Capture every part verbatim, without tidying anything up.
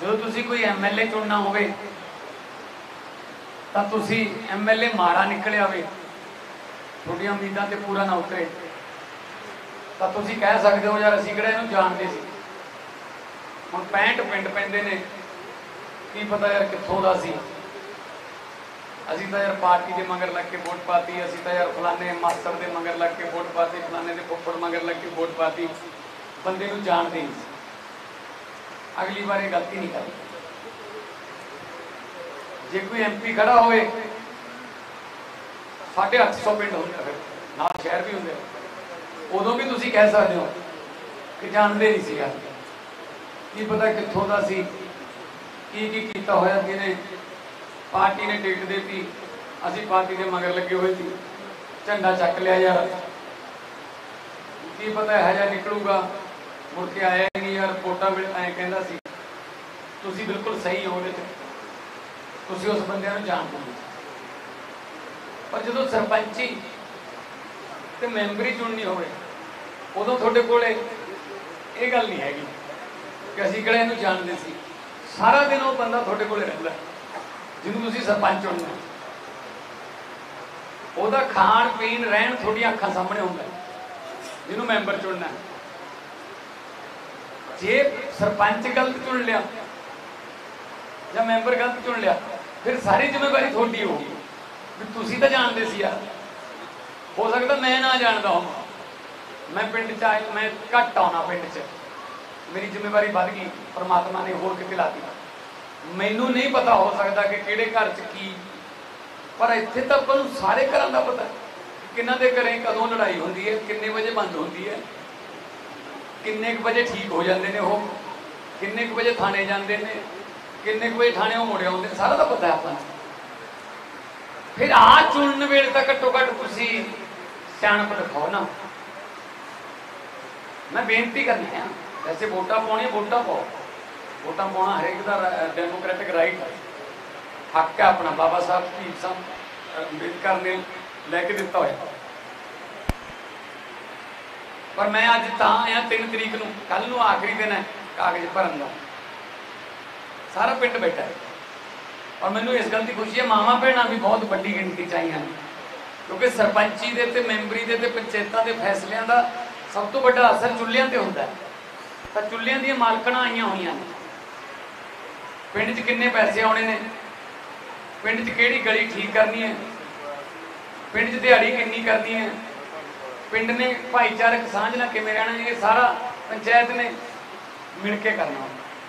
जो तुसी कोई एम एल ए चुनना होवे तां तुसी एम एल ए माड़ा निकले आवे, थोड़ियां उम्मीदां ते पूरा ना उतरे, तां तुसी कह सकदे हो यार असीं किहड़ा इहनूं जाणदे सी। हुण पैंठ पिंड पैंदे ने, की पता यार कित्थों दा सी, असीं तां यार पार्टी के मगर लग के वोट पाती, असीं तां यार फलाने मास्टर के मगर लग के वोट पाती, फलाने के फुੱਫੜ मगर लग के वोट पाती, बंदे नूं जाणदे नहीं सी। अगली बार ये गलती नहीं करनी। जे कोई एम पी खड़ा होए साढ़े अठ सौ पिंड होंगे, फिर नाल शहर भी होंगे, उदों भी तुसीं कह सकते हो कि जानते नहीं सी यार, की पता कित्थों दा सी, की की कीता होया, किने पार्टी ने टिकट देती, असीं पार्टी के मगर लगे हुए थे, झंडा चक लिया यार, की पता यह जिहा निकलूगा, मुड़ के आया नहीं यार, वोटा वे ऐ कहंदा सी। तुसीं बिल्कुल सही हो, तुसीं उस बंदे नूं जाणदे हो। पर जदों सरपंची ते मैंबरी चुननी होवे उदों तुहाडे कोले ये गल नहीं हैगी कि असीं किहड़ा इहनूं जाणदे सी। सारा दिन वो बंदा तुहाडे कोले रहिंदा जिन्हों तुसीं सरपंच चुनना, उहदा खाण पीण रहन तुहाडीआं अखां सामणे हुंदा, जिन्हों मैंबर चुनना। जे सरपंच गलत चुन लिया या मैंबर गलत चुन लिया, फिर सारी जिम्मेवारी थोड़ी होगी भी तुसीं तां जानदे सी यार। हो सकता मैं ना जानदा होवां, मैं पिंड च आया, मैं घट आउणा पिंड च, मेरी जिम्मेवारी वध गई, परमात्मा ने होर किते ला दी, मैनूं नहीं पता हो सकता कि किहड़े घर च की, पर इत्थे तां आपां नूं सारे घरां दा पता किन्हां दे घरें कदों लड़ाई हुंदी है, किन्ने वजे बंद हुंदी है, किन्ने बजे ठीक हो जाते हैं, वो किन्ने बजे थाने जाते हैं, किन्ने बजे थाने वो मुड़े आते, सारा तो पता है अपन। फिर आ चुनने वेले तक घट्टो घट्ट तुसी सियाणप दिखाओ ना। मैं बेनती करनी है, वैसे वोटा पाउणियां वोटा पाओ, वोटा पाउणा हरेक का डेमोक्रेटिक राइट है, हक है अपना, बाबा साहब शहीद साहब अंबेडकर ने लैके दिता होया। पर मैं अज तां आया तीन तरीक नूं, कल नूं आखिरी दिन है कागज भरन का, सारा पिंड बैठा है, और मैनूं इस गल की खुशी है मावां भैणां भी बहुत वड्डी गिणती च आईयां, क्योंकि सरपंची दे ते मैंबरी दे ते पंचायतां दे फैसलियां दा सब तो वड्डा असर चुल्हियां ते हुंदा है। तां चुल्हियां दीयां मालकणां आईयां होईयां ने, पिंड च किन्ने पैसे आउणे ने, पिंड च किहड़ी गली ठीक करनी है, पिंड च दिहाड़ी किन्नी करनी है, पिंड ने भाईचारक सांझ ना किवें रहना, ये सारा पंचायत ने मिल के करना।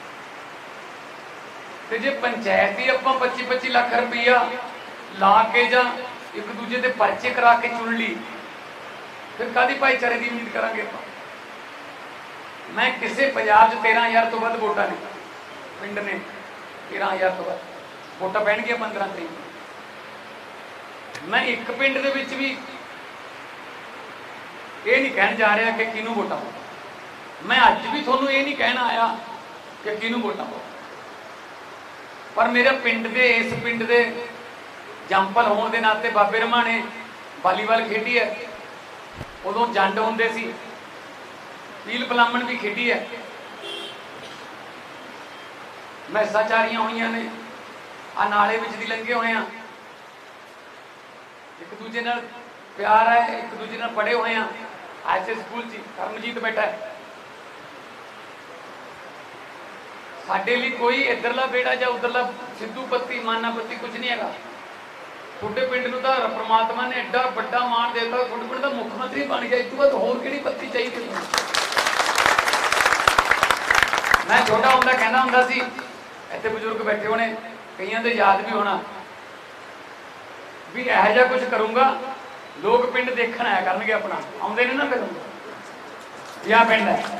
तो जे पंचायत ही आपां पच्ची पच्ची लाख रुपया ला के जां एक दूजे के परचे करा के चुन ली, फिर कादी भाईचारे की उम्मीद करांगे आपां। मैं किसी पंजाब च तेरह हज़ार तो वध वोटां ने, पिंड ने तेरह हज़ार तो वध वोटां पैणगियां पंद्रह तरीक। मैं एक पिंड दे विच भी ये नहीं कहन जा रहा कि किनू वोटां पाओ, मैं अज भी थोनू ये नहीं कहना आया कि किनू वोटां पाओ, पर मेरे पिंड दे इस पिंड दे जंपल होने के नाते बाबे रमाणे वालीबाल खेडी है, उदों जंड होंदे सी, पील पलामण भी खेडी है, मैसां चारियां होईयां ने, आ नाले विच दी लंघे होए आ, एक दूजे नाल प्यार है, एक दूजे नाल पढ़े हुए हैं, ऐसे स्कूल च करमजीत बैठा है। साडे लिए कोई इधरला बेड़ा या उधरला सिद्धू पत्ती माना पत्ती कुछ नहीं है। थोड़े पिंड नूं तां परमात्मा ने एडा बड़ा मान देता, थोड़े पिंड दा मुख्यमंत्री बन गया, इस तो बाद होर किहड़ी पत्ती चाहिए। मैं छोटा हुंदा कहना हुंदा सी, इत्थे बजुर्ग बैठे होने, कईयां दे याद भी होना भी इहो जिहा कुछ करूँगा, लोग पिंड देखण आया करनगे अपना, आउंदे ने ना फिर या पिंड है,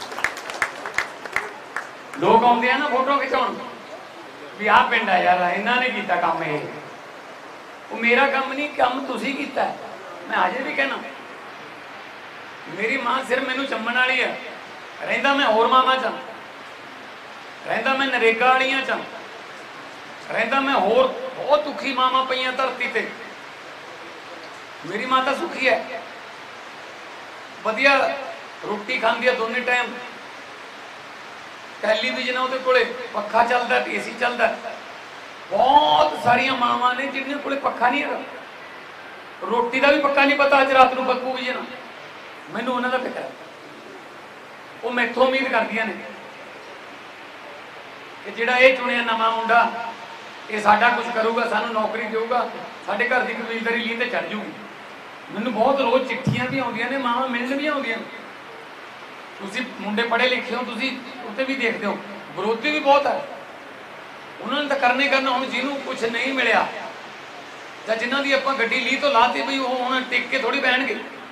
लोग आउंदे हैं ना फोटो खिचाउण भी आ पिंड है यार, इन्हां ने कीता काम, ये वो मेरा काम नहीं, काम तुसीं कीता है। मैं अजे भी कहना, मेरी मां सिर्फ मैनूं जम्मण वाली है, रहिंदा मैं होर मावां च, रहिंदा मैं नरेगा वालियां च, रहिंदा मैं होर बहुत दुखी मावां पईयां धरती ते। मेरी माता सुखी है, वधिया रोटी खाती है दोनों टाइम, ਟੈਲੀਵਿਜ਼ਨ ਉਹਦੇ ਕੋਲੇ, पखा चलता, एसी चलता। बहुत सारिया मावां ने जिन्होंने कोले पखा नहीं है, रोटी का भी पक्का नहीं पता अज रात को पकू भी ना। मैनू उन्हों का फिक्र है, वो मैथों उम्मीद करदियां ने कि जिहड़ा ये चुनिया नवा मुंडा ये साडा कुछ करूगा, सानू नौकरी देऊगा, साडे घर की कबीलदारी लीह ते चढ़ जूगी। मैनू बहुत रोज़ चिट्ठियां भी आउंदियां ने, मावां मिलण भी आउंदियां। तुसीं मुंडे पढ़े लिखे हो, तुसीं उत्ते भी देखते हो, विरोधी भी बहुत है। उन्होंने तो करने करना। हुण जिन्हों कुछ नहीं मिलिया जां जिन्हां दी आपां गड्डी लीह तो लाती बई वो हुण टिक के थोड़ी बहणगे।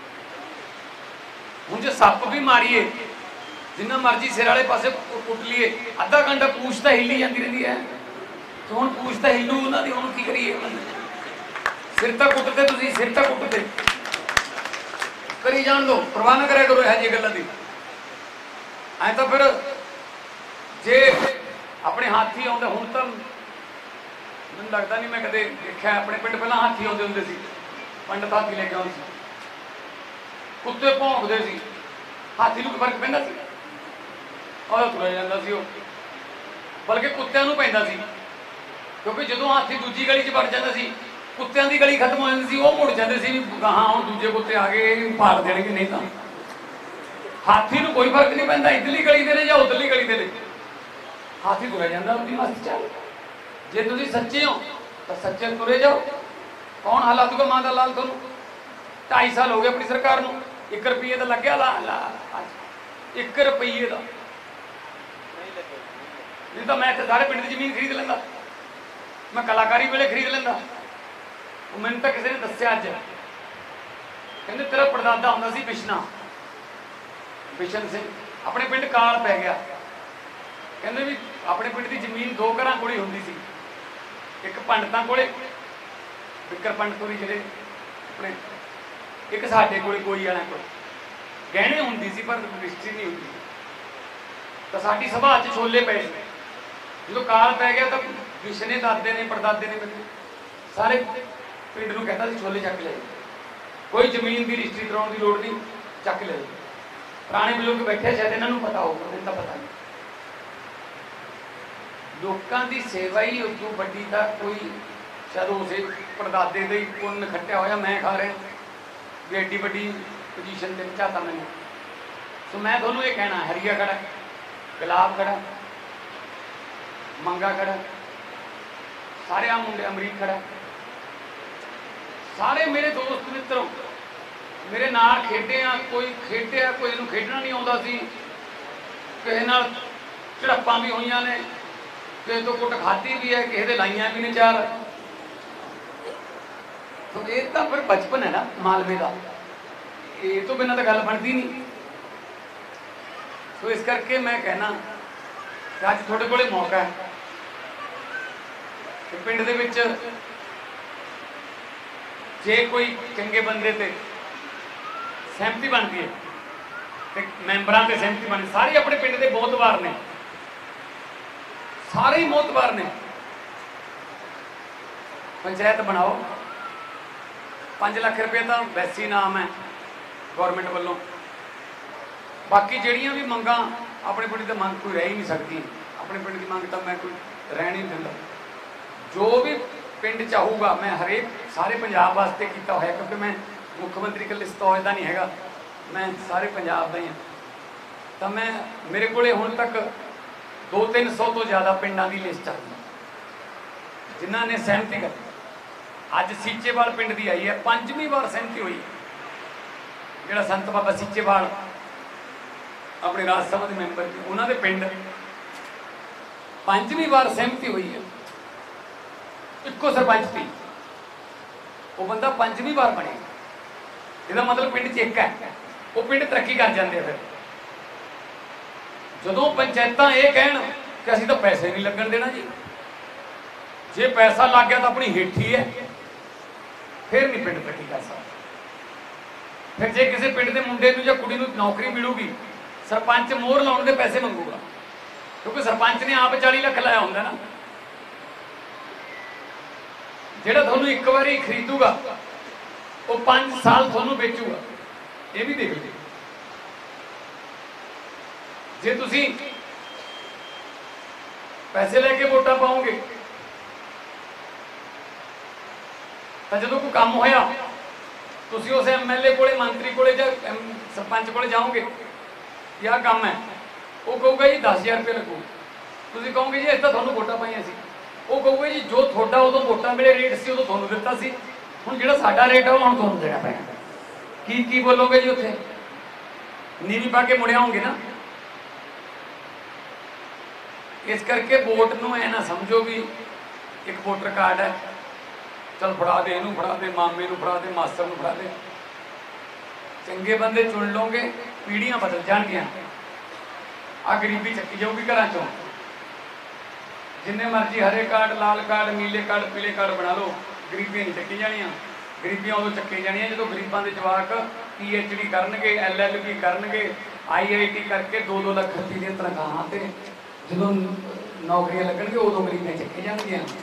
हुण जे सप्प भी मारीए, जिन्ना मर्जी सिर वाले पासे कुट लीए, अद्धा घंटा पूछ तो हिली जाती रही है। तो हुण पूछ तो हिलू उन्हां दी, हुण की करिए? सिर तो कुटते, तुसीं सिर तो कुटते करी जाण दो, परवाह ना करिया करो इहो जिही गल्लां दी। ऐ तो फिर जे अपने हाथी आउंदे, हुण तां मैनूं लगदा नहीं मैं कदे देखिआ। अपने पिंड पहलां हाथी आउंदे हुंदे सी, पंडित हाथी लैके आउंदे सी, कुत्ते भौंकदे सी, हाथी नूं फर्क पैंदा सी? और तुरिਆ ਜਾਂਦਾ ਸੀ ਉਹ, बल्कि कुत्तिਆਂ ਨੂੰ पैंदा सी। क्योंकि जदों हाथी दूजी गली 'ਚ ਵੜ ਜਾਂਦਾ ਸੀ, कुत्तिਆਂ ਦੀ गली खत्म हो ਜਾਂਦੀ ਸੀ, ਉਹ ਮੁੜ ਜਾਂਦੇ ਸੀ ਵੀ ਗਾਹਾਂ ਹੁਣ ਦੂਜੇ ਕੁੱਤੇ ਆ ਗਏ ਪਾੜ ਦੇਣਗੇ। नहीं ਤਾਂ हाथी ਨੂੰ कोई फर्क नहीं पैंदा इधरली गली ਦੇ ਨੇ ਜਾਂ उधरली गली ਦੇ ਨੇ। हाथी तुरिਆ ਜਾਂਦਾ ਉਹਦੀ मस्त ਚੱਲ। जे तुसीं सच्चे हो तो सच्चे तुरे जाओ। कौन हला दूगा मां दा लाल तुहानूं? ढाई साल हो गए अपनी सरकार नूं, एक रुपये का लग्या ला ला एक रुपये का नहीं तो मैं इत्थे सारे पिंड की जमीन खरीद लैंदा, मैं कलाकारी वेले खरीद लैंदा। मैनूं तां किसी ने दस्सिया अज, कहंदे तेरा परदादा हुंदा सी बिशना, बिशन सिंह, अपने पिंड काल पै गया। कहंदे भी अपने पिंड की जमीन दो घरां कोल ही हुंदी सी, एक पंडितां कोले, विकर पंडतोरी जिहड़े अपने, एक साडे कोले कोई वालियां कोल गहने हुंदी सी पर रजिस्ट्री नहीं हुंदी। तो साडी सभा च छोले पए सी। जो काल पै गया तो बिशने दादे ने परदादे ने मेरे सारे पिंड नूं कहता सी छोले चक ले, कोई जमीन की रजिस्ट्री कराउण की लोड़ नहीं, चक ले। पुराने बजुर्ग बैठे, शायद इन्हां नूं पता होगा, मैनूं तां पता नहीं। लोगों की सेवा ही उदों वड्डी तां कोई शायद उसे परदादे दे ही पुन्न खट्टिया होया मैं खा रहा भी एड्डी वड्डी पोजीशन ते पहुंचाता मैंने। सो मैं तुहानूं ये कहना, हरिया खड़ा, गुलाब खड़ा, मंगा खड़ा, सारे आ मुंडे, अमरीक खड़ा, सारे मेरे दोस्त मित्र मेरे नाल खेडे आ। कोई खेडिया, कोई इहनूं खेडना नहीं आउंदा सी, किसे नाल झड़प्पां भी होईयां ने, किसी तो कुट खाधी भी है, किसी दे लाइयां भी ने चार। तो ये तो फिर बचपन है ना मालवे का, ये तो बिना तो गल बनती नहीं। तो इस करके मैं कहना अज थोड़े कोले मौका है कि पिंड दे विच जे कोई चंगे बंदे ते सहमति बनती है तो मैंबरां ते सहमति बनती, सारे अपने पिंड के मोहतबार ने, सारे ही मोहतबार ने। पंचायत बनाओ, पाँच लाख रुपये तो वैसे ही नाम है गौरमेंट वालों। बाकी जड़ियाँ भी मंगां अपने पिंड की मंग कोई रह ही नहीं सकती, अपने पिंड की मंग तो मैं कोई रह नहीं दिंदा। जो भी पिंड चाहूगा मैं हरेक सारे पंजाब वास्ते किया होया, क्योंकि मैं मुख्यमंत्री का लिस्ट तो नहीं है, मैं सारे पंजाब का ही हाँ। तो मैं मेरे को हुण तक दो तीन सौ तो ज़्यादा पिंडों की लिस्ट आई जिन्हों ने सहमति कर। अज सीचेवाल पिंड की आई है, पंजवीं बार सहमति हुई। जोड़ा संत बाबा सीचेवाल अपने राज सभा के मैंबर की, उन्होंने पिंड पंजवीं बार सहमति हुई है। इको सरपंच थी, वो बंदा पंजवीं बार बने, इसका मतलब पिंड च एक है, वो पिंड तरक्की कर जाते। फिर जो पंचायतां ये कहन कि असीं तो पैसे नहीं लगन देना जी, जे पैसा लग गया तो अपनी हेठी है, फिर नहीं पिंड तरक्की कर सकता। फिर जे किसी पिंड के मुंडे नूं जां कुड़ी नूं नौकरी मिलूगी, सरपंच मोहर लाउण दे पैसे मंगूगा, क्योंकि सरपंच ने आप चाली लख लाया होंदा ना। जिहड़ा तुहानूं एक बारी खरीदूगा वो पांच साल तुहानूं बेचूगा, ये भी देख लो। जे तुसीं ਪੈਸੇ ਲੈ ਕੇ ਵੋਟਾਂ ਪਾਓਗੇ ਤਾਂ ਜਦੋਂ ਕੋਈ ਕੰਮ ਹੋਇਆ ਤੁਸੀਂ ਉਸ ਐਮਐਲਏ ਕੋਲੇ ਮੰਤਰੀ ਕੋਲੇ ਜਾਂ ਸਰਪੰਚ ਕੋਲੇ ਜਾਓਗੇ ਕਿ ਆਹ ਕੰਮ ਹੈ, ਉਹ ਕਹੂਗਾ ਜੀ ਦਸ ਹਜ਼ਾਰ ਰੁਪਏ ਲੱਗੂ। ਤੁਸੀਂ ਕਹੋਗੇ ਜੀ ਇਸ ਤਾਂ ਤੁਹਾਨੂੰ ਵੋਟਾਂ ਪਾਈਆਂ ਸੀ। ਉਹ ਕਹੂਗਾ ਜੀ ਜੋ ਤੁਹਾਡਾ ਉਦੋਂ ਵੋਟਾਂ ਵੇਲੇ ਰੇਟ ਸੀ ਉਦੋਂ ਤੁਹਾਨੂੰ ਦਿੱਤਾ ਸੀ, ਹੁਣ ਜਿਹੜਾ ਸਾਡਾ ਰੇਟ ਆ ਉਹ ਹੁਣ ਤੁਹਾਨੂੰ ਦੇਣਾ ਪੈਣਾ। ਕੀ ਕੀ ਬੋਲੋਗੇ ਜੀ ਉੱਥੇ? ਨੀਵੀਂ ਪਾ ਕੇ ਮੁੜਿਆ ਹੋਗੇ ਨਾ। ਇਸ ਕਰਕੇ ਵੋਟ ਨੂੰ ਐ ਨਾ ਸਮਝੋ ਵੀ ਇੱਕ ਵੋਟਰ ਕਾਰਡ ਹੈ, ਚਲ ਫੜਾ ਦੇ, ਇਹਨੂੰ ਫੜਾ ਦੇ, ਮਾਮੇ ਨੂੰ ਫੜਾ ਦੇ, ਮਾਸਟਰ ਨੂੰ ਫੜਾ ਦੇ। ਚੰਗੇ ਬੰਦੇ ਚੁਣ ਲਓਗੇ, ਪੀੜ੍ਹੀਆਂ ਬਦਲ ਜਾਣਗੀਆਂ। ਆ ਗਰੀਬੀ ਚੱਕੀ ਜਾਊਗੀ ਘਰਾਂ ਚੋਂ। ਜਿੰਨੇ ਮਰਜ਼ੀ ਹਰੇ ਕਾਰਡ, ਲਾਲ ਕਾਰਡ, ਨੀਲੇ ਕਾਰਡ, ਪੀਲੇ ਕਾਰਡ ਬਣਾ ਲਓ, ਗਰੀਬੀਆਂ ਨਹੀਂ ਚੱਕੀ ਜਾਣੀਆਂ। ਗਰੀਬੀਆਂ ਉਦੋਂ ਚੱਕੀ ਜਾਣੀਆਂ ਜਦੋਂ ਗਰੀਬਾਂ ਦੇ ਜਵਾਕ ਪੀ ਐਚ ਡੀ ਕਰਨਗੇ, ਐਲ ਐਲ ਬੀ ਕਰਨਗੇ, ਆਈ ਆਈ ਟੀ ਕਰਕੇ ਦੋ ਦੋ ਲੱਖ ਰੁਪਏ ਦੀਆਂ ਤਨਖਾਹਾਂ ਤੇ ਜਦੋਂ ਨੌਕਰੀਆਂ ਲੱਗਣਗੇ ਉਦੋਂ ਗਰੀਬੀਆਂ ਚੱਕੀ ਜਾਣਗੀਆਂ।